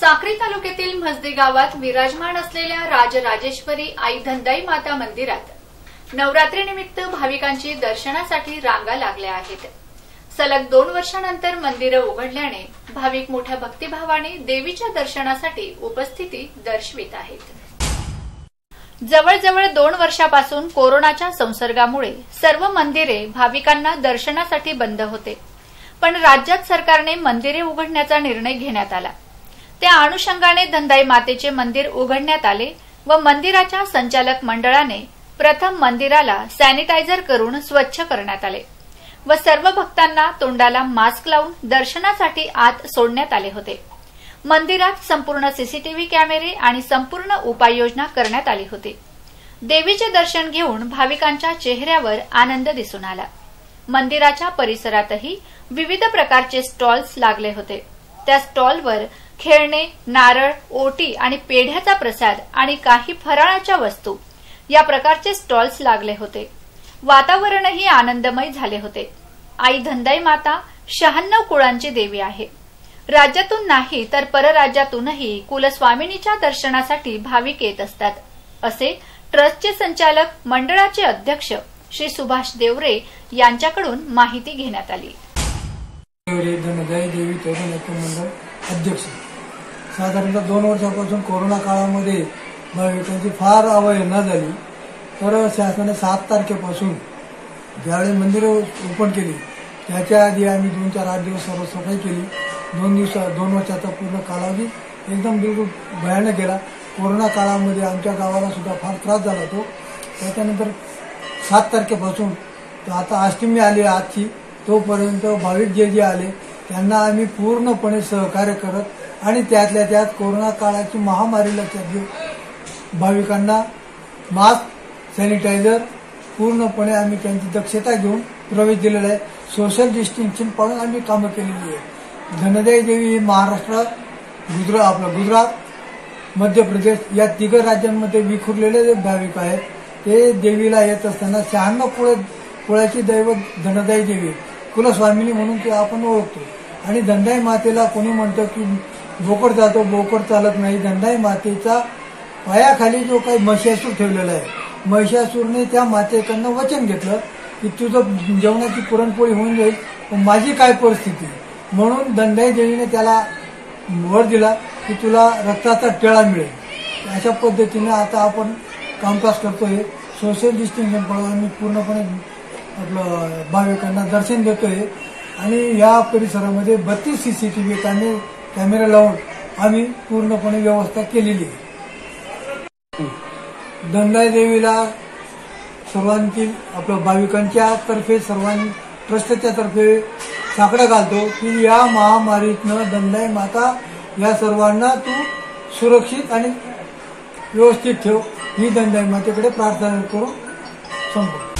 साक्री तालुक्यातील म्हसदी गावात विराजमान असलेल्या राजराजेश्वरी आई धनदाई माता मंदिरात नवरात्रीनिमित्त भाविकांची दर्शनासाठी रांगा लागल्या आहेत। सलग 2 वर्षांनंतर मंदिरं उघडल्याने भाविक मोठ्या भक्तिभावाने देवीच्या दर्शनासाठी उपस्थिती दर्शवित आहेत। जवळजवळ 2 वर्षापासून कोरोनाच्या संसर्गामुळे सर्व मंदिरे भाविकांना दर्शनासाठी बंद होते, पण राज्यात सरकारने मंदिरे उघडण्याचा निर्णय घेण्यात आला। त्या अनुषंगाने धनदाई मातेचे मंदिर उघडण्यात आले व मंदिराच्या संचालक मंडळाने प्रथम मंदिराला सॅनिटायझर करून स्वच्छ करण्यात आले व सर्व भक्तांना तोंडाला मास्क लावून दर्शनासाठी आत सोडण्यात आले होते। मंदिरात संपूर्ण सीसीटीव्ही कॅमेरे आणि संपूर्ण उपाययोजना करण्यात आली होती। देवीचे दर्शन घेऊन भाविकांच्या चेहऱ्यावर आनंद दिसून आला। मंदिराच्या परिसरातही विविध प्रकारचे स्टॉल्स लागले होते। त्या स्टॉलवर खेळणे, नारळ, ओटी आणि पेढ्याचा प्रसाद आणि काही फराळाच्या वस्तू या प्रकारचे स्टॉल्स लागले होते। वातावरणही आनंदमय झाले होते। आई धनदाई माता 96 कुळांची देवी आहे। राज्यातून नाही तर परराज्यातूनही कुलस्वामिनीच्या दर्शनासाठी भाविक येत असतात, असे ट्रस्टचे संचालक मंडळाचे अध्यक्ष श्री सुभाष देवरे यांच्याकडून माहिती घेण्यात आली। धनदाई देवी तरुण मंडळ अध्यक्ष साधारणतः 2 वर्षापासून कोरोना काळामध्ये भाविकांची फार अवहेलना झाली, तर शासनाने 7 तारखेपासून ज्यावेळी मंदिरं ओपन केली त्याच्या आधी आम्ही 2-4-8 दिवस सर्व सफाई केली। 2 वर्षाचा पूर्ण कालावधी एकदम बिलकुल भयानक गेला। कोरोना काळामध्ये आमच्या गावाला सुद्धा फार त्रास झाला तो। त्याच्यानंतर 7 तारखेपासून आता अष्टमी आली आजची, तोपर्यंत भाविक जे आले त्यांना आम्ही पूर्णपणे सहकार्य करत आणि त्यातल्या त्यात कोरोना काळाची महामारी लक्षात घेऊन भाविकांना मास्क, सॅनिटायझर पूर्णपणे आम्ही त्यांची दक्षता घेऊन प्रवेश दिलेला आहे। सोशल डिस्टन्सिंग पाळून आम्ही कामं केलेली आहे। धनदाई देवी ही महाराष्ट्र, गुजरात, मध्य प्रदेश या 3 राज्यांमध्ये विखुरलेले जे भाविक आहेत ते देवीला येत असताना 96 कुळाची दैवत धनदाई देवी कुलस्वामिनी म्हणून ते आपण ओळखतो। आणि धनदाई मातेला कोणी म्हणतं की बोकड जातो, बोकड चालत नाही। धनदाई मातेचा पायाखाली जो काही महिषासूर ठेवलेला आहे, महिषासूरने त्या मातेकडनं वचन घेतलं की तुझं जेवणाची पुरणपोळी होऊन जाईल, पण माझी काय परिस्थिती, म्हणून धनदाई देवीने त्याला वर दिला की तुला रक्ताचा टिळा मिळेल। अशा पद्धतीने आता आपण कामकाज करतोय। सोशल डिस्टन्सिंग पाळून आम्ही पूर्णपणे आपलं भाविकांना दर्शन देतोय आणि या परिसरामध्ये 32 सीसीटीव्ही कॅमेरा लावून आम्ही पूर्णपणे व्यवस्था केलेली आहे। धनदाई देवीला सर्वांची आपल्या भाविकांच्या तर्फे सर्वांनी ट्रस्टच्या तर्फे साकडं घालतो की या महामारीतनं धनदाई माता या सर्वांना तू सुरक्षित आणि व्यवस्थित ठेव, ही धनदाई मातेकडे प्रार्थना करून संपतो।